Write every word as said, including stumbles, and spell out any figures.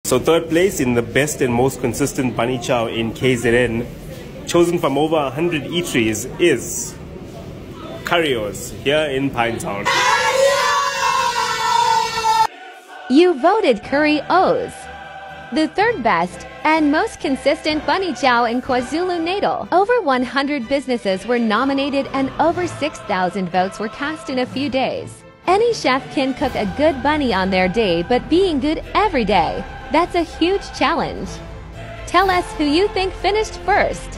So third place in the best and most consistent bunny chow in K Z N, chosen from over one hundred eateries, is Curryos here in Pinetown. You voted Curry O's. The third best and most consistent bunny chow in KwaZulu-Natal. Over one hundred businesses were nominated and over six thousand votes were cast in a few days. Any chef can cook a good bunny on their day, but being good every day, that's a huge challenge. Tell us who you think finished first.